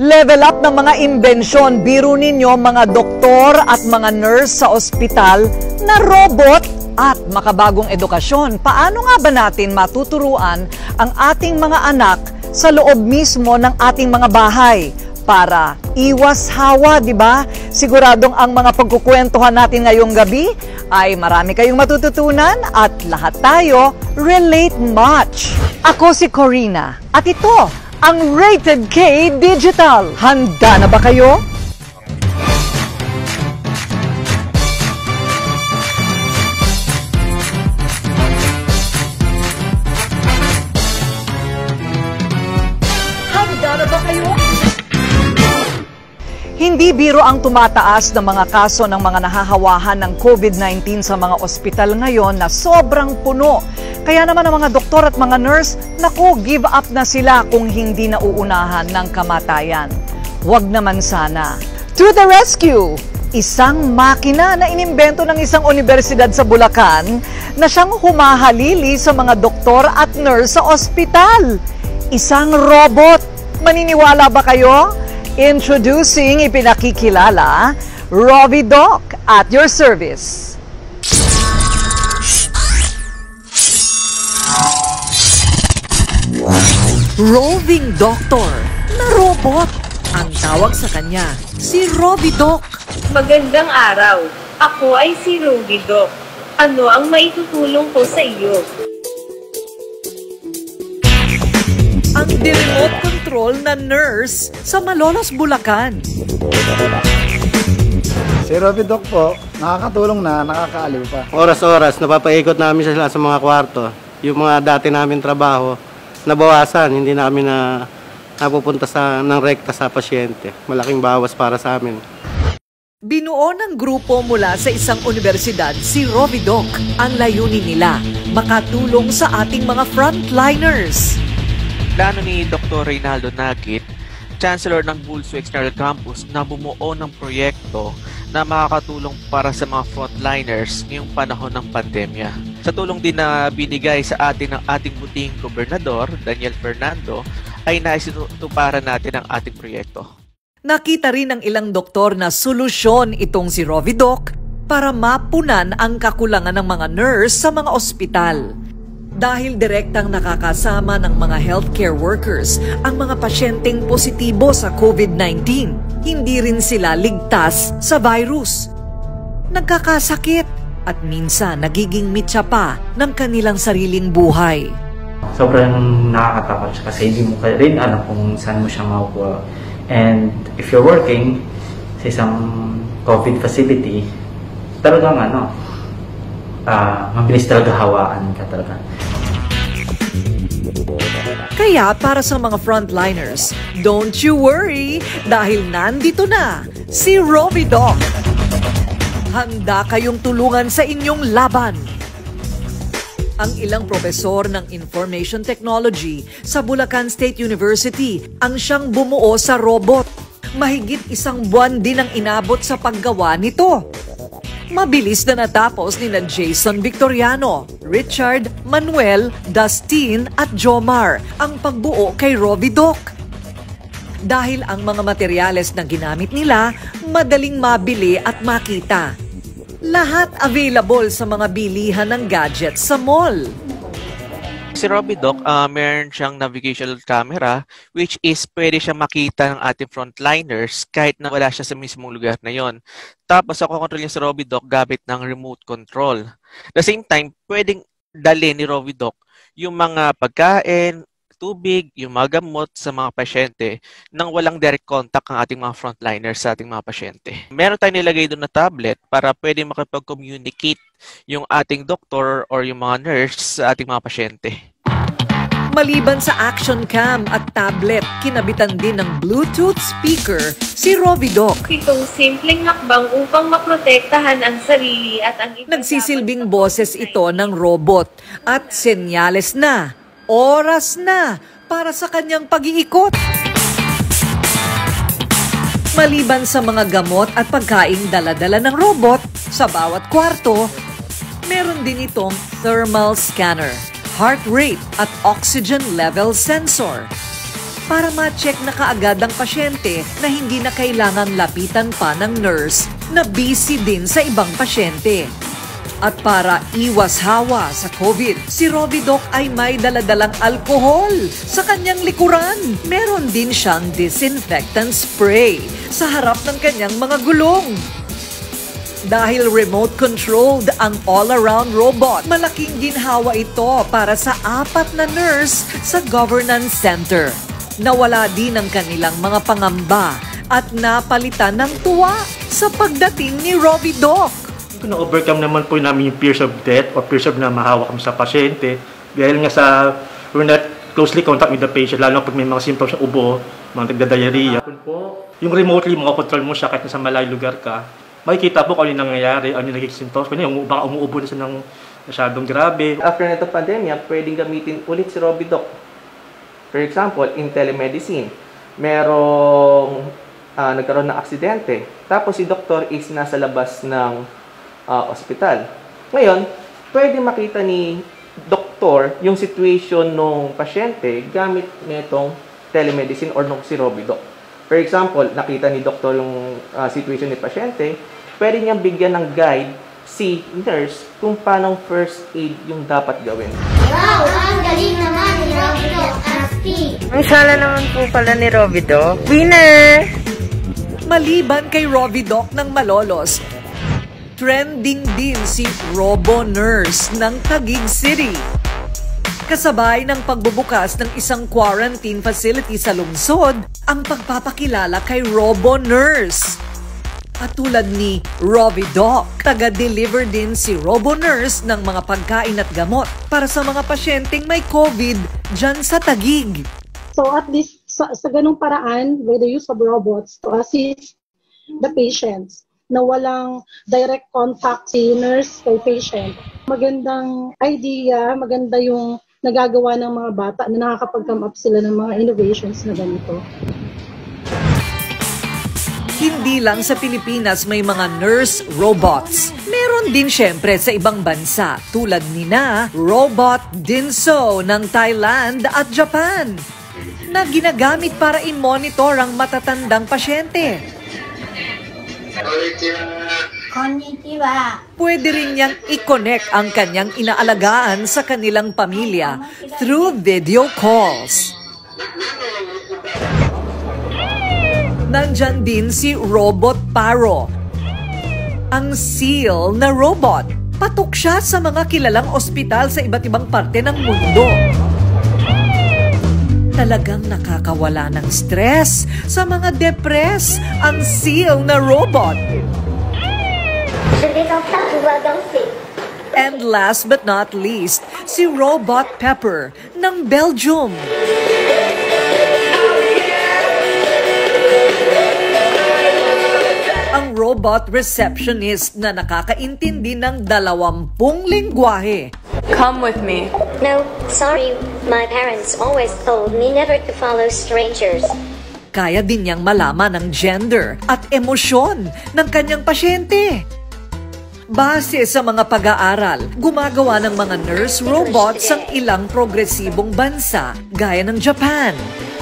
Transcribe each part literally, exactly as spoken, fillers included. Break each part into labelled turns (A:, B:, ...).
A: Level up ng mga imbensyon. Biro ninyo mga doktor at mga nurse sa ospital na robot at makabagong edukasyon. Paano nga ba natin matuturuan ang ating mga anak sa loob mismo ng ating mga bahay para iwas hawa, di ba? Siguradong ang mga pagkukwentuhan natin ngayong gabi ay marami kayong matututunan at lahat tayo relate much. Ako si Corina at ito ang Rated K Digital. Handa na ba kayo? Handa na ba kayo? Hindi biro ang tumataas ng mga kaso ng mga nahahawahan ng COVID nineteen sa mga ospital ngayon na sobrang puno. Kaya naman ang mga doktor at mga nurse, naku, give up na sila kung hindi nauunahan ng kamatayan. Huwag naman sana. To the rescue! Isang makina na inimbento ng isang universidad sa Bulacan na siyang humahalili sa mga doktor at nurse sa ospital. Isang robot. Maniniwala ba kayo? Introducing, ipinakikilala, Rovidoc at your service. Roving Doctor na robot. Ang tawag sa kanya, si Rovidoc.
B: Magandang araw. Ako ay si Rovidoc. Ano ang maitutulong ko sa iyo?
A: Ang remote control na nurse sa Malolos, Bulacan.
C: Si Rovidoc po, nakakatulong na, nakakaaliw pa.
D: Oras-oras, napapaikot namin sila sa mga kwarto. Yung mga dati namin trabaho, nabawasan, hindi na kami na napupunta sa, ng rekta sa pasyente. Malaking bawas para sa amin.
A: Binuo ng grupo mula sa isang universidad si Rovidoc. Ang layunin nila, makatulong sa ating mga frontliners.
E: Plano ni Doctor Reynaldo Nagit, Chancellor ng Bulso External Campus, na bumuo ng proyekto na makakatulong para sa mga frontliners ngayong panahon ng pandemya. Sa tulong din na binigay sa atin ng ating buting gobernador, Daniel Fernando, ay naisitutuparan natin ang ating proyekto.
A: Nakita rin ng ilang doktor na solusyon itong si Rovidoc para mapunan ang kakulangan ng mga nurse sa mga ospital. Dahil direktang nakakasama ng mga healthcare workers ang mga pasyenteng positibo sa COVID nineteen, hindi rin sila ligtas sa virus. Nagkakasakit at minsan nagiging mitsa pa ng kanilang sariling buhay.
F: Sobrang nakakatakot siya kasi hindi mo rin alam kung saan mo siya makukuha. And if you're working sa isang COVID facility, talagang ano, uh, mabilis talaga hawaan ka talaga.
A: Kaya para sa mga frontliners, don't you worry dahil nandito na si Rovidoc. Handa kayong tulungan sa inyong laban. Ang ilang profesor ng Information Technology sa Bulacan State University ang siyang bumuo sa robot. Mahigit isang buwan din ang inabot sa paggawa nito. Mabilis na natapos ni na Jason Victoriano, Richard, Manuel, Dustin at Jomar ang pagbuo kay Rovidoc. Dahil ang mga materyales na ginamit nila, madaling mabili at makita. Lahat available sa mga bilihan ng gadgets sa mall.
E: Si Rovidoc, uh, meron siyang navigational camera which is pwede siya makita ng ating frontliners kahit na wala siya sa mismong lugar na yon. Tapos ako control niya si Rovidoc gamit ng remote control. At the same time, pwedeng dali ni Rovidoc yung mga pagkain, tubig, yung mga gamot sa mga pasyente nang walang direct contact ang ating mga frontliners sa ating mga pasyente. Meron tayong nilagay doon na tablet para pwede makipag-communicate yung ating doktor or yung mga nurse sa ating mga pasyente.
A: Maliban sa action cam at tablet, kinabitan din ng Bluetooth speaker si Rovidoc.
B: Itong simpleng hakbang upang maprotektahan ang sarili at ang iba.
A: Nagsisilbing boses ito ng robot at senyales na, oras na para sa kanyang pag-iikot. Maliban sa mga gamot at pagkain dala-dala ng robot, sa bawat kwarto, meron din itong thermal scanner, heart rate at oxygen level sensor. para ma-check na kaagad ang pasyente na hindi na kailangang lapitan pa ng nurse na busy din sa ibang pasyente. At para iwas hawa sa COVID, si Robidoc ay may daladalang alkohol sa kanyang likuran. Meron din siyang disinfectant spray sa harap ng kanyang mga gulong. Dahil remote-controlled ang all-around robot, malaking ginhawa ito para sa apat na nurse sa governance center. Nawala din ang kanilang mga pangamba at napalitan ng tuwa sa pagdating ni Robidoc.
G: Na-overcome naman po namin yung fears of death o fears of na mahawak kami sa pasyente. Dahil nga sa, we're not closely contact with the patient, lalo pag may mga symptoms ng ubo, mga nagda-diarrhea. Yung remotely, makakontrol mo siya kahit nasa malayong lugar ka, makikita po kung ano yung nangyayari, ano yung nagiging symptoms. Kaya yung baka umuubo na siya ng masyadong grabe.
E: After nito pandemya, pwedeng gamitin ulit si Robidoc. For example, in telemedicine, merong uh, nagkaroon ng aksidente. Tapos si doktor is nasa labas ng Uh, ospital. Ngayon, pwede makita ni doktor yung situation ng pasyente gamit nitong telemedicine or nung si Robidoc. For example, nakita ni doktor yung uh, situation ni pasyente, pwede niyang bigyan ng guide si nurse kung paano first aid yung dapat gawin.
H: Wow! Ang galing naman ni Robidoc Aspi!
I: Ang sala naman po pala ni Robidoc. Winner!
A: Maliban kay Robidoc ng Malolos, trending din si Robo-Nurse ng Taguig City. Kasabay ng pagbubukas ng isang quarantine facility sa lungsod, ang pagpapakilala kay Robo-Nurse. At tulad ni Robidoc, taga-deliver din si Robo-Nurse ng mga pagkain at gamot para sa mga pasyenteng may COVID dyan sa Taguig.
J: So at least sa, sa ganung paraan, with the use of robots to assist the patients, na walang direct contact si nurse kay patient. Magandang idea, maganda yung nagagawa ng mga bata na nakakapag-come up sila ng mga innovations na ganito.
A: Hindi lang sa Pilipinas may mga nurse robots. Meron din syempre sa ibang bansa tulad ni na Robot Dinso ng Thailand at Japan na ginagamit para i-monitor ang matatandang pasyente.
H: Konnichiwa.
A: Pwede rin niyang i-connect ang kanyang inaalagaan sa kanilang pamilya through video calls. Nandyan din si Robot Paro, ang seal na robot. Patok siya sa mga kilalang ospital sa iba't ibang parte ng mundo. Talagang nakakawala ng stress sa mga depres ang seal na robot. And last but not least, si Robot Pepper ng Belgium. Ang robot receptionist na nakakaintindi ng dalawampung lingwahe.
K: Come with me.
H: No, sorry. My parents always told me never to follow strangers.
A: Kaya din niyang malaman ang gender at emosyon ng kanyang pasyente. Base sa mga pag-aaral, gumagawa ng mga nurse robots ang ilang progresibong bansa gaya ng Japan.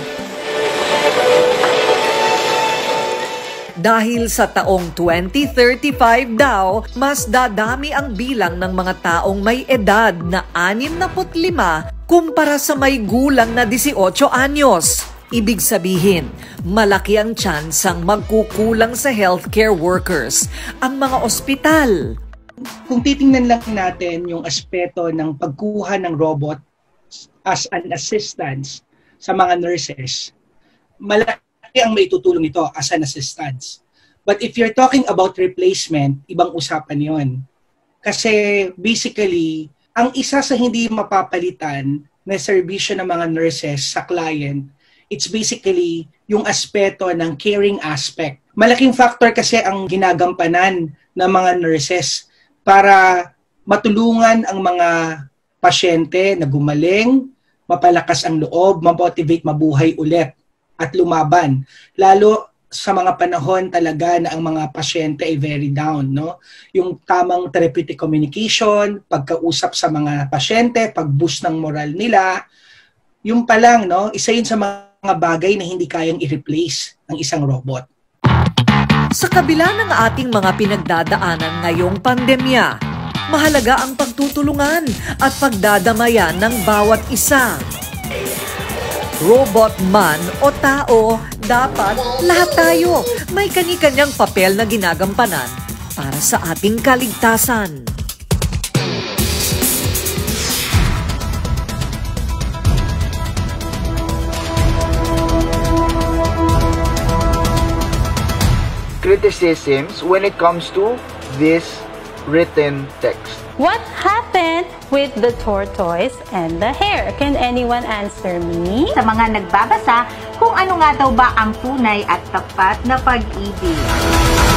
A: Dahil sa taong twenty thirty-five daw, mas dadami ang bilang ng mga taong may edad na anim na lima kumpara sa may gulang na eighteen anyos. Ibig sabihin, malaki ang tsansang magkukulang sa healthcare workers ang mga ospital.
L: Kung titingnan lang natin yung aspeto ng pagkuha ng robot as an assistance sa mga nurses, malaki ang maitutulong ito as an assistance. But if you're talking about replacement, ibang usapan yon. Kasi basically, ang isa sa hindi mapapalitan na serbisyo ng mga nurses sa client, it's basically yung aspeto ng caring aspect. Malaking factor kasi ang ginagampanan ng mga nurses para matulungan ang mga pasyente na gumaling, mapalakas ang loob, mamotivate mabuhay ulit at lumaban. Lalo sa mga panahon talaga na ang mga pasyente ay very down, no? Yung tamang therapeutic communication, pagkausap sa mga pasyente, pag-boost ng moral nila, yung pa lang, no? Isa yun sa mga mga bagay na hindi kayang i-replace ng isang robot.
A: Sa kabila ng ating mga pinagdadaanan ngayong pandemya, mahalaga ang pagtutulungan at pagdadamayan ng bawat isa. Robot man o tao, dapat lahat tayo may kani-kanyang papel na ginagampanan para sa ating kaligtasan.
K: Criticisms when it comes to this written text.
M: What happened with the tortoise and the hare? Can anyone answer me?
N: Sa mga nagbabasa, kung ano nga daw ba ang tunay at tapat na pag-ibig.